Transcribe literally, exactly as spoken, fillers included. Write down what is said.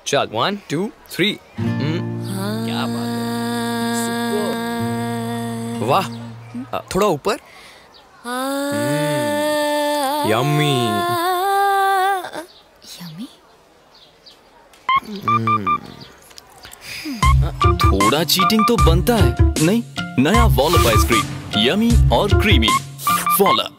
चल one two three. क्या बात है, वाह। थोड़ा ऊपर। Yummy yummy. थोड़ा चीटिंग तो बनता है नहीं? नया वॉलप आइसक्रीम, यमी और क्रीमी। वॉलप।